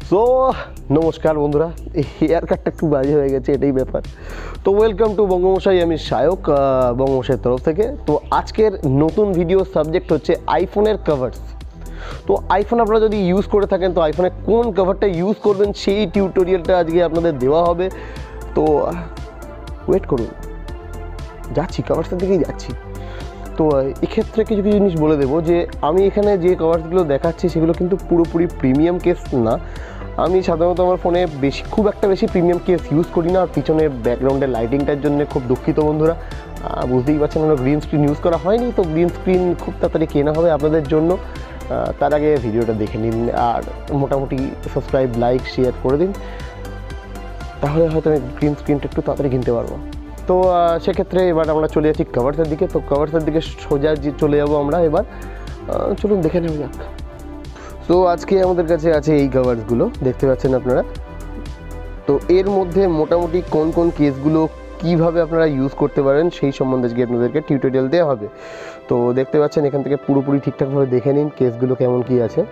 So নমস্কার বন্ধুরা, এই হেয়ার কাটটা একটু বাজে হয়ে গেছে, এটাই ব্যাপার। তো ওয়েলকাম টু বঙ্গমশাই, আমি সায়ক বঙ্গমশাইয়ের তরফ থেকে। তো আজকের নতুন ভিডিও সাবজেক্ট হচ্ছে আইফোনের কভার্স। তো আইফোন আপনারা যদি ইউজ করে থাকেন, তো আইফোনে কোন কভারটা ইউজ করবেন সেই টিউটোরিয়ালটা আজকে আপনাদের দেওয়া হবে। তো ওয়েট করুন, যাচ্ছি কভার্সের দিকেই যাচ্ছি। তো এক্ষেত্রে কিছু কিছু জিনিস বলে দেবো যে আমি এখানে যে কভার্সগুলো দেখাচ্ছি সেগুলো কিন্তু পুরোপুরি প্রিমিয়াম কেস না। আমি সাধারণত আমার ফোনে খুব একটা বেশি প্রিমিয়াম কেস ইউজ করি না। আর পিছনে ব্যাকগ্রাউন্ডের লাইটিংটার জন্য খুব দুঃখিত বন্ধুরা, বুঝতেই পারছেন আমরা গ্রিন স্ক্রিন ইউজ করা হয়নি, তো গ্রিন স্ক্রিন খুব তাড়াতাড়ি কেনা হবে আপনাদের জন্য। তার আগে ভিডিওটা দেখে নিন আর মোটামুটি সাবস্ক্রাইব, লাইক, শেয়ার করে দিন, তাহলে হয়তো আমি গ্রিন স্ক্রিনটা একটু তাড়াতাড়ি কিনতে পারবো। তো সেক্ষেত্রে এবার আমরা চলে যাচ্ছি কভার্সের দিকে। তো কভার্সের দিকে সোজা চলে যাবো আমরা এবার। চলুন দেখে নেওয়া যাক। তো আজকে আমাদের কাছে আছে এই কভার্সগুলো, দেখতে পাচ্ছেন আপনারা। তো এর মধ্যে মোটামুটি কোন কোন কেসগুলো কীভাবে আপনারা ইউজ করতে পারেন সেই সম্বন্ধে আজকে আপনাদেরকে টিউটোরিয়াল দেওয়া হবে। তো দেখতে পাচ্ছেন এখান থেকে পুরোপুরি ঠিকঠাকভাবে দেখে নিন কেসগুলো কেমন কী আছে।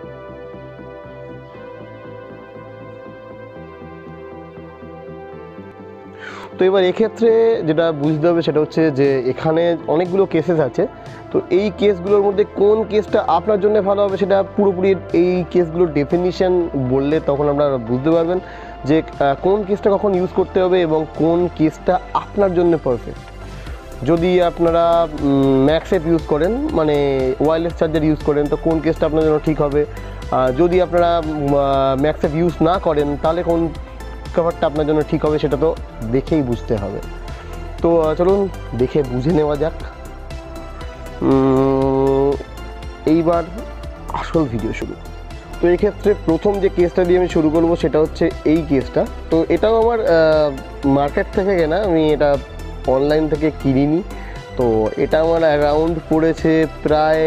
তো এবার এক্ষেত্রে যেটা বুঝতে হবে সেটা হচ্ছে যে এখানে অনেকগুলো কেসেস আছে। তো এই কেসগুলোর মধ্যে কোন কেসটা আপনার জন্য ভালো হবে সেটা পুরোপুরি এই কেসগুলোর ডেফিনিশন বললে তখন আপনারা বুঝতে পারবেন যে কোন কেসটা কখন ইউজ করতে হবে এবং কোন কেসটা আপনার জন্য পারফেক্ট। যদি আপনারা ম্যাক্সেপ ইউজ করেন, মানে ওয়্যারলেস চার্জার ইউজ করেন, তো কোন কেসটা আপনার জন্য ঠিক হবে। যদি আপনারা ম্যাক্সেপ ইউজ না করেন তাহলে কোন কভারটা আপনার জন্য ঠিক হবে সেটা তো দেখেই বুঝতে হবে। তো চলুন দেখে বুঝে নেওয়া যাক। এইবার আসল ভিডিও শুরু। তো এই ক্ষেত্রে প্রথম যে কেসটা দিয়ে আমি শুরু করব সেটা হচ্ছে এই কেসটা। তো এটাও আমার মার্কেট থেকে কেনা, আমি এটা অনলাইন থেকে কিনিনি। তো এটা আমার অ্যারাউন্ড পড়েছে প্রায়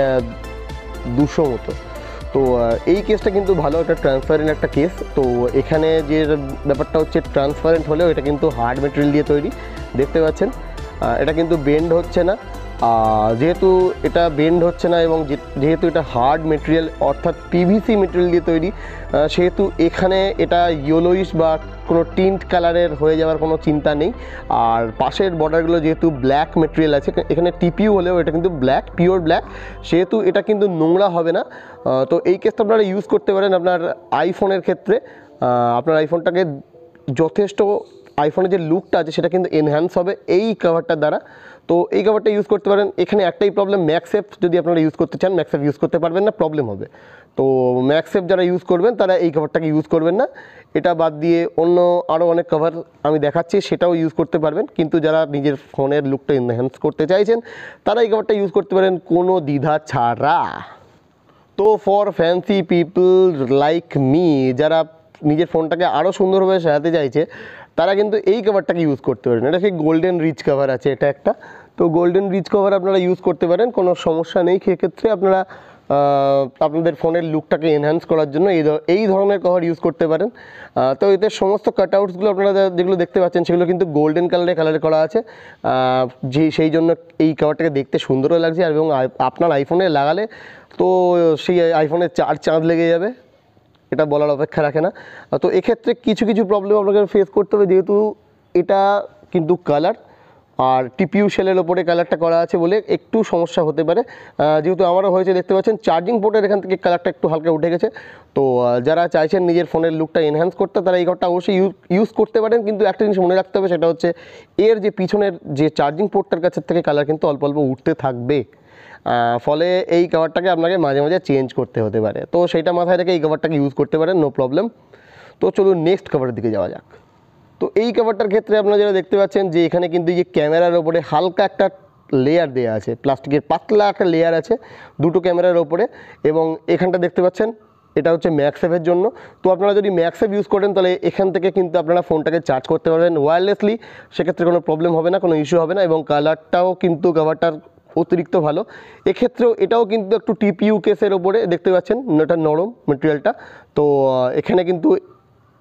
200 মতো। তো এই কেসটা কিন্তু ভালো, একটা ট্রান্সপারেন্ট একটা কেস। তো এখানে যে ব্যাপারটা হচ্ছে ট্রান্সপারেন্ট হলেও এটা কিন্তু হার্ড মেটেরিয়াল দিয়ে তৈরি, দেখতে পাচ্ছেন। এটা কিন্তু বেন্ড হচ্ছে না। যেহেতু এটা বেন্ড হচ্ছে না এবং যেহেতু এটা হার্ড মেটেরিয়াল অর্থাৎ পিভিসি মেটেরিয়াল দিয়ে তৈরি, সেহেতু এখানে এটা ইয়েলোইশ বা কোনো টিন্ট কালারের হয়ে যাওয়ার কোনো চিন্তা নেই। আর পাশের বর্ডারগুলো যেহেতু ব্ল্যাক মেটেরিয়াল আছে, এখানে টিপিউ হলেও এটা কিন্তু ব্ল্যাক, পিওর ব্ল্যাক, সেহেতু এটা কিন্তু নোংরা হবে না। তো এই কেসটা আপনারা ইউজ করতে পারেন আপনার আইফোনের ক্ষেত্রে। আপনার আইফোনটাকে যথেষ্ট, আইফোনের যে লুকটা আছে সেটা কিন্তু এনহ্যান্স হবে এই কভারটার দ্বারা। তো এই কভারটা ইউজ করতে পারেন। এখানে একটাই প্রবলেম, ম্যাক্সেপ যদি আপনারা ইউজ করতে চান, ম্যাক্সেপ ইউজ করতে পারবেন না, প্রবলেম হবে। তো ম্যাক্সেপ যারা ইউজ করবেন তারা এই কভারটাকে ইউজ করবেন না। এটা বাদ দিয়ে অন্য আরও অনেক কভার আমি দেখাচ্ছি, সেটাও ইউজ করতে পারবেন। কিন্তু যারা নিজের ফোনের লুকটা এনহ্যান্স করতে চাইছেন তারা এই কভারটা ইউজ করতে পারেন কোনো দ্বিধা ছাড়া। তো for fancy people like me, যারা নিজের ফোনটাকে আরও সুন্দরভাবে সাজাতে চাইছে, তারা কিন্তু এই কভারটাকে ইউজ করতে পারেন। এটা সেই গোল্ডেন রিচ কভার আছে এটা একটা। তো গোল্ডেন রিচ কভার আপনারা ইউজ করতে পারেন, কোনো সমস্যা নেই। সেক্ষেত্রে আপনারা আপনাদের ফোনের লুকটাকে এনহ্যান্স করার জন্য এই ধরনের কভার ইউজ করতে পারেন। তো এতে সমস্ত কাটআউটসগুলো আপনারা যেগুলো দেখতে পাচ্ছেন সেগুলো কিন্তু গোল্ডেন কালারে করা আছে, সেই জন্য এই কভারটাকে দেখতে সুন্দরও লাগছে। এবং আপনার আইফোনে লাগালে তো সেই আইফোনের চাঁদ লেগে যাবে, এটা বলার অপেক্ষা রাখে না। তো এক্ষেত্রে কিছু কিছু প্রবলেম আপনাকে ফেস করতে হবে, যেহেতু এটা কিন্তু কালার আর টিপিউ শেলের ওপরে কালারটা করা আছে বলে একটু সমস্যা হতে পারে। যেহেতু আমারও হয়েছে, দেখতে পাচ্ছেন চার্জিং পোর্টের এখান থেকে কালারটা একটু হালকা উঠে গেছে। তো যারা চাইছেন নিজের ফোনের লুকটা এনহ্যান্স করতে, তারা এই ঘরটা অবশ্যই ইউজ করতে পারেন। কিন্তু একটা জিনিস মনে রাখতে হবে, সেটা হচ্ছে এর যে পিছনের যে চার্জিং পোর্টটার কাছের থেকে কালার কিন্তু অল্প অল্প উঠতে থাকবে, ফলে এই কভারটাকে আপনাকে মাঝে মাঝে চেঞ্জ করতে হতে পারে। তো সেইটা মাথায় রেখে এই কভারটাকে ইউজ করতে পারেন, নো প্রবলেম। তো চলুন নেক্সট কভারের দিকে যাওয়া যাক। তো এই কভারটার ক্ষেত্রে আপনারা যারা দেখতে পাচ্ছেন যে এখানে কিন্তু এই যে ক্যামেরার ওপরে হালকা একটা লেয়ার দেওয়া আছে, প্লাস্টিকের পাতলা একটা লেয়ার আছে দুটো ক্যামেরার ওপরে। এবং এখানটা দেখতে পাচ্ছেন এটা হচ্ছে ম্যাক্সেপের জন্য। তো আপনারা যদি ম্যাক্সেপ ইউজ করেন তাহলে এখান থেকে কিন্তু আপনারা ফোনটাকে চার্জ করতে পারবেন ওয়্যারলেসলি, সেক্ষেত্রে কোনো প্রবলেম হবে না, কোনো ইস্যু হবে না। এবং কালারটাও কিন্তু কভারটার অতিরিক্ত ভালো। এক্ষেত্রেও এটাও কিন্তু একটু টিপিউ কেসের ওপরে, দেখতে পাচ্ছেন এটা নরম মেটেরিয়ালটা। তো এখানে কিন্তু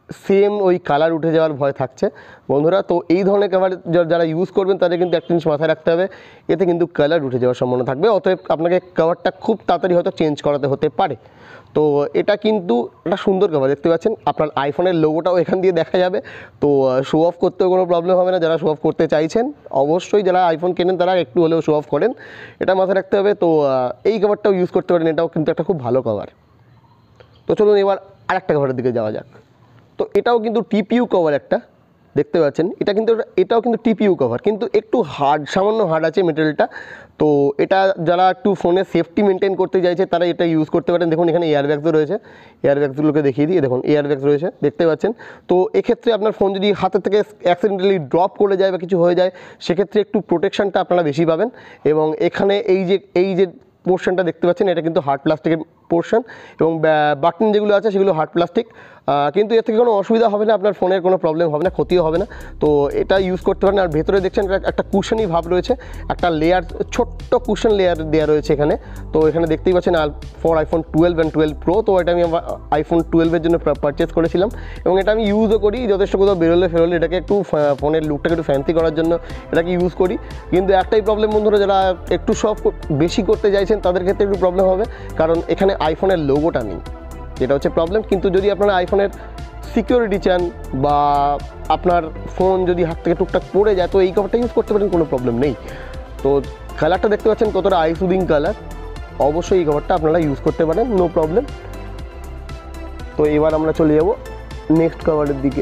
সেম ওই কালার উঠে যাওয়ার ভয় থাকছে বন্ধুরা। তো এই ধরনের কভার যারা ইউজ করবেন তাদের কিন্তু একটা জিনিস মাথায় রাখতে হবে, এতে কিন্তু কালার উঠে যাওয়ার সম্ভাবনা থাকবে, অতএব আপনাকে কভারটা খুব তাড়াতাড়ি হয়তো চেঞ্জ করাতে হতে পারে। তো এটা কিন্তু একটা সুন্দর কভার, দেখতে পাচ্ছেন আপনার আইফোনের লোগোটাও এখান দিয়ে দেখা যাবে। তো শো অফ করতেও কোনো প্রবলেম হবে না, যারা শো অফ করতে চাইছেন অবশ্যই যারা আইফোন কেনেন তারা একটু হলেও শো অফ করেন, এটা মাথায় রাখতে হবে। তো এই কভারটাও ইউজ করতে পারেন, এটাও কিন্তু একটা খুব ভালো কভার। তো চলুন এবার আরেকটা কভারের দিকে যাওয়া যাক। তো এটাও কিন্তু টিপিইউ কভার একটা, দেখতে পাচ্ছেন এটাও কিন্তু টিপিইউ কভার, কিন্তু একটু হার্ড, সামান্য হার্ড আছে মেটেরিয়ালটা। তো এটা যারা একটু ফোনে সেফটি মেনটেন করতে চাইছে তারা এটা ইউজ করতে পারেন। দেখুন এখানে এয়ারব্যাগসও রয়েছে, এয়ারব্যাগসগুলোকে দেখিয়ে দিই, দেখুন এয়ারব্যাগস রয়েছে, দেখতে পাচ্ছেন। তো এক্ষেত্রে আপনার ফোন যদি হাতের থেকে অ্যাক্সিডেন্টালি ড্রপ করে যায় বা কিছু হয়ে যায়, সেক্ষেত্রে একটু প্রোটেকশানটা আপনারা বেশি পাবেন। এবং এখানে এই যে পোর্শনটা দেখতে পাচ্ছেন এটা কিন্তু হার্ড প্লাস্টিকের পোর্শন, এবং বাটন যেগুলো আছে সেগুলো হার্ড প্লাস্টিক, কিন্তু এর থেকে কোনো অসুবিধা হবে না, আপনার ফোনের কোনো প্রবলেম হবে না, ক্ষতিও হবে না। তো এটা ইউজ করতে পারেন। আর ভেতরে দেখছেন একটা কুশনি ভাব রয়েছে, একটা লেয়ার, ছোট্ট কুশন লেয়ার দেওয়া রয়েছে এখানে। তো এখানে দেখতেই পাচ্ছেন ফর আইফোন 12 অ্যান্ড 12 প্রো। তো এটা আমি আইফোন 12-এর জন্য পারচেস করেছিলাম, এবং এটা আমি ইউজও করি যথেষ্ট, কোথাও বেরোলে এটাকে একটু ফোনের লুকটাকে একটু ফ্যান্সি করার জন্য এটাকে ইউজ করি। কিন্তু একটাই প্রবলেম বন্ধুরা, যারা একটু সব বেশি করতে চাইছেন তাদের ক্ষেত্রে একটু প্রবলেম হবে, কারণ এখানে আইফোনের লোগোটা নেই, যেটা হচ্ছে প্রবলেম। কিন্তু যদি আপনারা আইফোনের সিকিউরিটি চান বা আপনার ফোন যদি হাত থেকে টুকটাক পড়ে যায়, তো এই কভারটা ইউজ করতে পারেন, কোনো প্রবলেম নেই। তো কালারটা দেখতে পাচ্ছেন কতটা আই সুদিং কালার, অবশ্যই এই কভারটা আপনারা ইউজ করতে পারেন, নো প্রবলেম। তো এবার আমরা চলে যাব নেক্সট কভারের দিকে।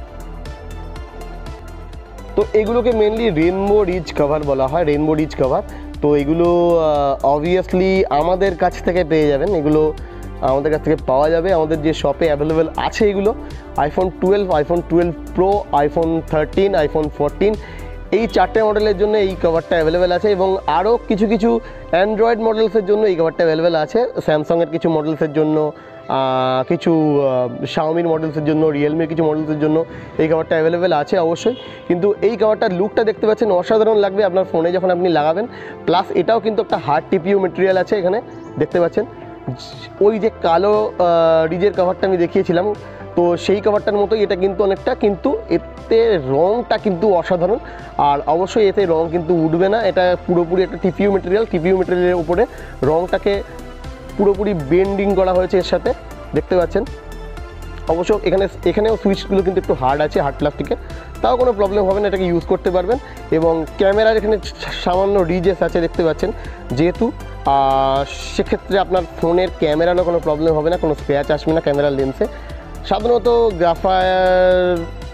তো এগুলোকে মেনলি রেনবো রিজ কভার বলা হয়, রেনবো রিজ কভার। তো এগুলো অবভিয়াসলি আমাদের কাছ থেকে পেয়ে যাবেন, এগুলো আমাদের কাছ থেকে পাওয়া যাবে, আমাদের যে শপে অ্যাভেলেবেল আছে এগুলো। IPhone 12, iPhone 12 pro, iPhone 13, iPhone 14, এই 4টে মডেলের জন্য এই কভারটা অ্যাভেলেবেল আছে, এবং আরও কিছু কিছু অ্যান্ড্রয়েড মডেলসের জন্য এই কভারটা অ্যাভেলেবেল আছে, স্যামসাংয়ের কিছু মডেলসের জন্য, কিছু শাওমির মডেলসের জন্য, রিয়েলমির কিছু মডেলসের জন্য এই কভারটা অ্যাভেলেবেল আছে অবশ্যই। কিন্তু এই কভারটার লুকটা দেখতে পাচ্ছেন অসাধারণ লাগবে আপনার ফোনে যখন আপনি লাগাবেন। প্লাস এটাও কিন্তু একটা হার্ড টিপিইউ মেটেরিয়াল আছে এখানে, দেখতে পাচ্ছেন। ওই যে কালো রিজের কভারটা আমি দেখিয়েছিলাম, তো সেই কভারটার মতোই এটা কিন্তু অনেকটা, কিন্তু এতে রঙটা কিন্তু অসাধারণ। আর অবশ্যই এতে রঙ কিন্তু উঠবে না, এটা পুরোপুরি একটা টিপিইউ মেটেরিয়াল, টিপিইউ মেটেরিয়ালের উপরে রঙটাকে পুরোপুরি বেন্ডিং করা হয়েছে এর সাথে, দেখতে পাচ্ছেন। অবশ্য এখানেও সুইচগুলো কিন্তু একটু হার্ড আছে, হার্ড প্লাস্টিকের, তাও কোনো প্রবলেম হবে না, এটাকে ইউজ করতে পারবেন। এবং ক্যামেরার এখানে সামান্য রিজেস আছে, দেখতে পাচ্ছেন, যেহেতু সেক্ষেত্রে আপনার ফোনের ক্যামেরারও কোনো প্রবলেম হবে না, কোনো স্ক্র্যাচ আসবে না ক্যামেরার লেন্সে। সাধারণত গ্রাফায়ার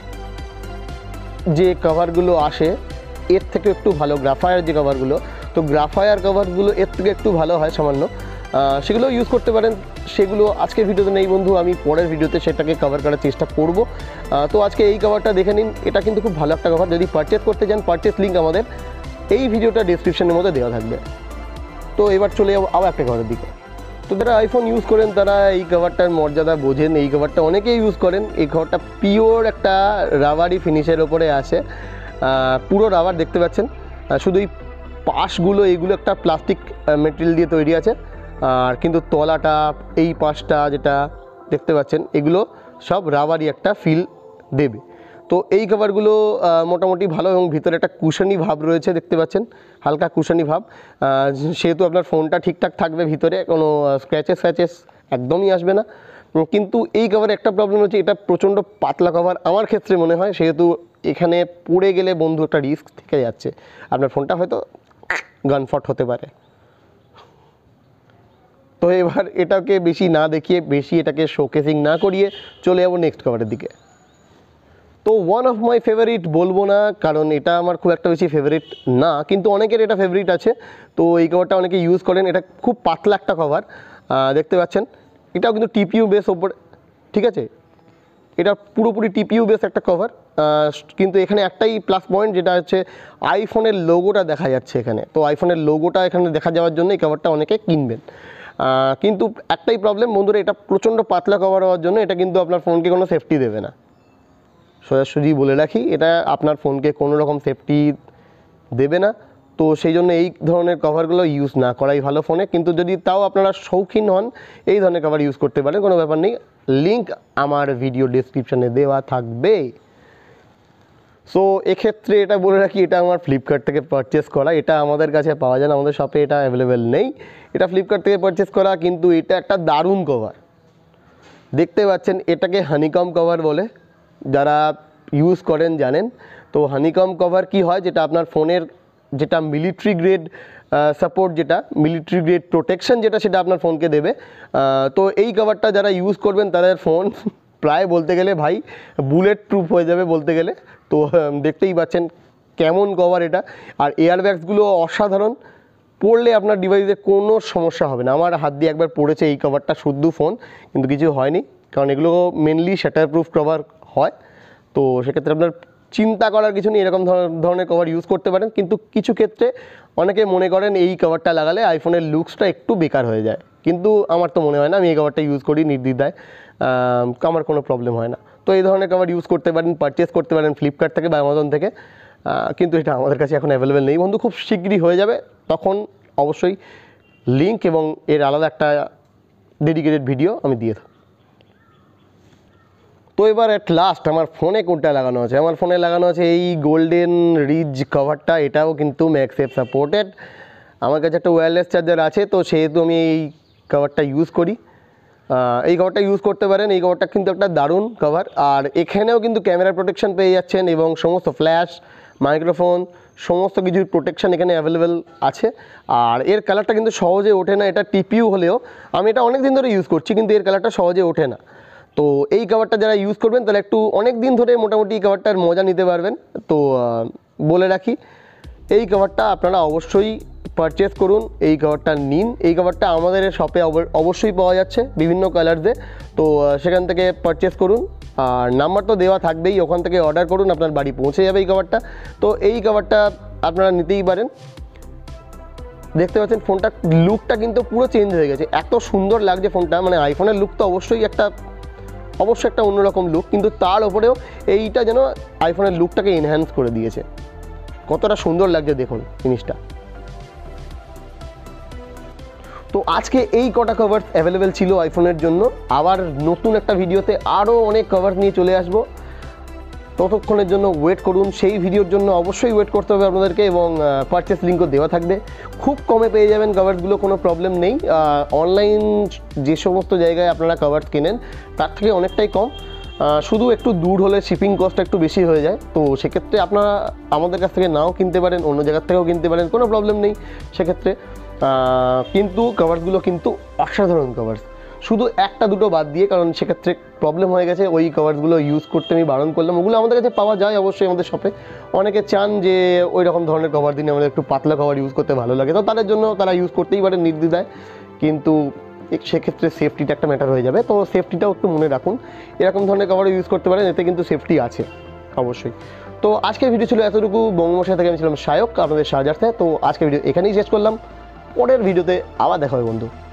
যে কভারগুলো আসে এর থেকে একটু ভালো, গ্রাফায়ার যে কভারগুলো, তো গ্রাফায়ার কভারগুলো এর থেকে একটু ভালো হয় সামান্য, সেগুলো ইউজ করতে পারেন। সেগুলো আজকের ভিডিওতে নেই বন্ধু, আমি পরের ভিডিওতে সেটাকে কভার করার চেষ্টা করব। তো আজকে এই কভারটা দেখে নিন, এটা কিন্তু খুব ভালো একটা কভার। যদি পারচেস করতে চান, পারচেস লিঙ্ক আমাদের এই ভিডিওটা ডেসক্রিপশনের মধ্যে দেওয়া থাকবে। তো এবার চলে যাবো আবার একটা কভারের দিকে। তো যারা আইফোন ইউজ করেন তারা এই কভারটার মর্যাদা বোঝেন, এই কভারটা অনেকেই ইউজ করেন। এই কভারটা পিওর একটা রাবারি ফিনিশের ওপরে আসে, পুরো রাবার, দেখতে পাচ্ছেন। শুধু এই পাশগুলো, এইগুলো একটা প্লাস্টিক মেটেরিয়াল দিয়ে তৈরি আছে, আর কিন্তু তলাটা, এই পাশটা যেটা দেখতে পাচ্ছেন, এগুলো সব রাবারই একটা ফিল দেবে। তো এই কভারগুলো মোটামুটি ভালো, এবং ভিতরে একটা কুশনি ভাব রয়েছে, দেখতে পাচ্ছেন, হালকা কুশনি ভাব। সেহেতু আপনার ফোনটা ঠিকঠাক থাকবে, ভিতরে কোনো স্ক্র্যাচেস একদমই আসবে না। কিন্তু এই কভারে একটা প্রবলেম হচ্ছে, এটা প্রচণ্ড পাতলা কভার আমার ক্ষেত্রে মনে হয়, সেহেতু এখানে পড়ে গেলে বন্ধু একটা রিস্ক থেকে যাচ্ছে, আপনার ফোনটা হয়তো গানফট হতে পারে। তো এবার এটাকে বেশি না দেখিয়ে, বেশি এটাকে শোকেসিং না করিয়ে চলে যাবো নেক্সট কভারের দিকে। তো ওয়ান অফ মাই ফেভারিট বলবো না, কারণ এটা আমার খুব একটা বেশি ফেভারিট না, কিন্তু অনেকের এটা ফেভারিট আছে। তো এই কভারটা অনেকে ইউজ করেন, এটা খুব পাতলা একটা কভার, দেখতে পাচ্ছেন। এটাও কিন্তু টিপিইউ বেস ওপর, ঠিক আছে, এটা পুরোপুরি টিপিইউ বেস একটা কভার। কিন্তু এখানে একটাই প্লাস পয়েন্ট, যেটা হচ্ছে আইফোনের লোগোটা দেখা যাচ্ছে এখানে। তো আইফোনের লোগোটা এখানে দেখা যাওয়ার জন্য এই কভারটা অনেকে কিনবেন। কিন্তু একটাই প্রবলেম বন্ধুরা, এটা প্রচণ্ড পাতলা কভার হওয়ার জন্য এটা কিন্তু আপনার ফোনকে কোনো সেফটি দেবে না। সোজাসুজি বলে রাখি, এটা আপনার ফোনকে কোনো রকম সেফটি দেবে না। তো সেই জন্য এই ধরনের কভারগুলো ইউজ না করাই ভালো ফোনে। কিন্তু যদি তাও আপনারা শৌখিন হন এই ধরনের কভার ইউজ করতে পারেন, কোনো ব্যাপার নেই। লিঙ্ক আমার ভিডিও ডেসক্রিপশানে দেওয়া থাকবে। সো এক্ষেত্রে এটা বলে রাখি, এটা আমার ফ্লিপকার্ট থেকে পারচেস করা, এটা আমাদের কাছে পাওয়া যায় না, আমাদের শপে এটা অ্যাভেলেবেল নেই। এটা ফ্লিপকার্ট থেকে পারচেস করা, কিন্তু এটা একটা দারুণ কভার। দেখতে পাচ্ছেন এটাকে হানিকম কভার বলে, যারা ইউজ করেন জানেন। তো হানিকম কভার কি হয়, যেটা আপনার ফোনের যেটা মিলিটারি গ্রেড সাপোর্ট, যেটা মিলিটারি গ্রেড প্রোটেকশন যেটা, সেটা আপনার ফোনকে দেবে। তো এই কভারটা যারা ইউজ করবেন তাদের ফোন প্রায় বলতে গেলে ভাই বুলেট প্রুফ হয়ে যাবে বলতে গেলে। তো দেখতেই পাচ্ছেন কেমন কভার এটা। আর এয়ারব্যাগসগুলো অসাধারণ, পড়লে আপনার ডিভাইসে কোনো সমস্যা হবে না। আমার হাত দিয়ে একবার পড়েছে এই কভারটা, শুদ্ধ ফোন, কিন্তু কিছু হয়নি, কারণ এগুলো মেনলি শাটার প্রুফ কভার হয়। তো সেক্ষেত্রে আপনার চিন্তা করার কিছু নেই, এরকম ধরনের কভার ইউজ করতে পারেন। কিন্তু কিছু ক্ষেত্রে অনেকে মনে করেন এই কভারটা লাগালে আইফোনের লুকসটা একটু বেকার হয়ে যায়, কিন্তু আমার তো মনে হয় না। আমি এই কভারটা ইউজ করি নির্দ্বিধায়, আমার কোনো প্রবলেম হয় না। তো এই ধরনের কভার ইউজ করতে পারেন, পারচেস করতে পারেন ফ্লিপকার্ট থেকে বা অ্যামাজন থেকে। কিন্তু এটা আমাদের কাছে এখন অ্যাভেলেবেল নেই বন্ধু, খুব শীঘ্রই হয়ে যাবে। তখন অবশ্যই লিঙ্ক এবং এর আলাদা একটা ডেডিকেটেড ভিডিও আমি দিয়ে থাকি। তো এবার অ্যাট লাস্ট আমার ফোনে কোনটা লাগানো আছে, আমার ফোনে লাগানো আছে এই গোল্ডেন রিজ কভারটা। এটাও কিন্তু ম্যাগসেফ সাপোর্টেড। আমার কাছে একটা ওয়্যারলেস চার্জার আছে, তো সেহেতু আমি এই কভারটা ইউজ করি। এই কভারটা ইউজ করতে পারেন, এই কভারটা কিন্তু একটা দারুণ কভার। আর এখানেও কিন্তু ক্যামেরা প্রোটেকশন পেয়ে যাচ্ছেন, এবং সমস্ত ফ্ল্যাশ, মাইক্রোফোন, সমস্ত কিছুর প্রোটেকশন এখানে অ্যাভেলেবেল আছে। আর এর কালারটা কিন্তু সহজে ওঠে না, এটা টিপিউ হলেও আমি এটা অনেক দিন ধরে ইউজ করছি, কিন্তু এর কালারটা সহজে ওঠে না। তো এই কভারটা যারা ইউজ করবেন তারা একটু অনেক দিন ধরে মোটামুটি এই কভারটার মজা নিতে পারবেন। তো বলে রাখি, এই কভারটা আপনারা অবশ্যই পারচেস করুন, এই কভারটা নিন। এই কভারটা আমাদের শপে অবশ্যই পাওয়া যাচ্ছে বিভিন্ন কালারসে, তো সেখান থেকে পারচেস করুন। আর নাম্বার তো দেওয়া থাকবেই, ওখান থেকে অর্ডার করুন, আপনার বাড়ি পৌঁছে যাবে এই কভারটা। তো এই কভারটা আপনারা নিতেই পারেন। দেখতে পাচ্ছেন ফোনটার লুকটা কিন্তু পুরো চেঞ্জ হয়ে গেছে, এত সুন্দর লাগছে ফোনটা। মানে আইফোনের লুক তো অবশ্যই একটা অন্যরকম লুক, কিন্তু তার ওপরেও এইটা যেন আইফোনের লুকটাকে এনহ্যান্স করে দিয়েছে। কতটা সুন্দর লাগছে দেখুন জিনিসটা। তো আজকে এই কটা কভার অ্যাভেলেবেল ছিল আইফোনের জন্য। আবার নতুন একটা ভিডিওতে আরও অনেক কভার নিয়ে চলে আসবো, ততক্ষণের জন্য ওয়েট করুন। সেই ভিডিওর জন্য অবশ্যই ওয়েট করতে হবে আপনাদেরকে, এবং পারচেস লিঙ্কও দেওয়া থাকবে। খুব কমে পেয়ে যাবেন কভারগুলো, কোনো প্রবলেম নেই। অনলাইন যে সমস্ত জায়গায় আপনারা কভার কেনেন তার থেকে অনেকটাই কম, শুধু একটু দূর হলে শিপিং কস্ট একটু বেশি হয়ে যায়। তো সেক্ষেত্রে আপনারা আমাদের কাছ থেকে নাও কিনতে পারেন, অন্য জায়গার থেকেও কিনতে পারেন, কোনো প্রবলেম নেই সেক্ষেত্রে। কিন্তু কভারগুলো কিন্তু অসাধারণ কভার, শুধু একটা দুটো বাদ দিয়ে, কারণ সেক্ষেত্রে প্রবলেম হয়ে গেছে। ওই কভারগুলো ইউজ করতে আমি বারণ করলাম। ওগুলো আমাদের কাছে পাওয়া যায় অবশ্যই আমাদের শপে। অনেকে চান যে ওই রকম ধরনের কভার দিনে আমাদের একটু পাতলা কভার ইউজ করতে ভালো লাগে, তো তাদের জন্য তারা ইউজ করতেই পারেন নির্দ্বিধায়। কিন্তু সেক্ষেত্রে সেফটিটা একটা ম্যাটার হয়ে যাবে, তো সেফটিটাও একটু মনে রাখুন। এরকম ধরনের কভার ইউজ করতে পারেন, এতে কিন্তু সেফটি আছে অবশ্যই। তো আজকের ভিডিও ছিল এতটুকু। বঙ্গমশাই থেকে আমি ছিলাম সায়ক, আপনাদের সাহায্যার্থে। তো আজকের ভিডিও এখানেই শেষ করলাম, পরের ভিডিওতে আবার দেখা হবে বন্ধু।